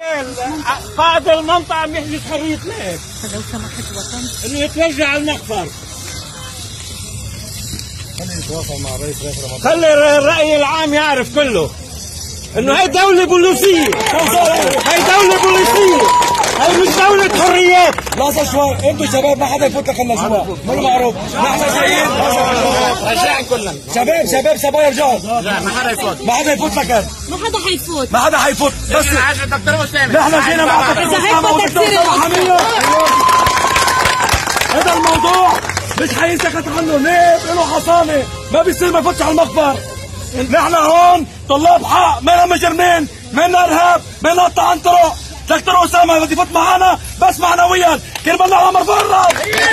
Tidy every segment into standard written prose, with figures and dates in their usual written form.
قائد المنطقة عم يحجز حرية ليك. لو سمحت وطن انه يتوجه على المخفر. خلي يتواصل مع رئيس رمضان. خلي الرأي العام يعرف كله انه هي دولة بوليسية. هي دولة بوليسية. هي مش دولة حريات. لحظة شوي، انتوا شباب ما حدا يفوت لك الا جوا، مو معروف، نحن جايين رجعن كلنا. شباب صبايا رجال. لا ما حدا يفوت. ما حدا يفوت لك. ما حدا حيفوت. ما حدا حيفوت، بس دكتور أسامة. نحن جينا مع دكتور أسامة ودكتور حمية. هذا الموضوع مش حينسكت عنه، ليه؟ له حصانة، ما بيصير ما يفوتش على المخبر. نحن هون طلاب حق، منا مجرمين، منا ارهاب، منا قطع عن طرق. دكتور أسامة بده يفوت معنا بس معنويا، كرمال العمر برا.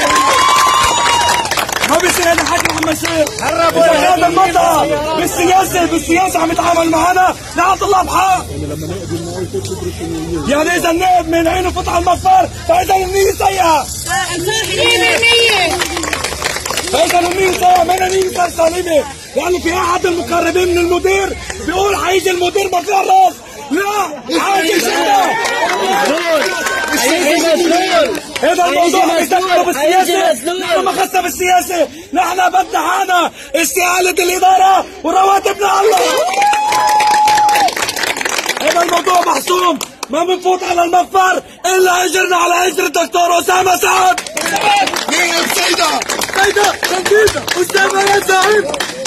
ما بيصير هذا الحكي عم يصير. إذا هذا المنطقة بالسياسة عم يتعامل معنا، نحن طلاب حق. يعني إذا النائب من عينه فوت على المخبر، فإذا النية سيئة. فإذا النية سيئة، من النية سليمة. يعني في أحد المقربين من المدير بيقول حيجي المدير مرفوع الراس. لا، حاجة شغلة. هذا الموضوع بيدخلوا بالسياسة، نحن ما خصنا بالسياسة، نحن بدنا حالنا استقالة الإدارة ورواتبنا الله. هذا الموضوع محسوم، ما بنفوت على المخفر إلا أجرنا على أجر الدكتور أسامة سعد. مين سيدة؟ سيدة أسامة يا زعيم.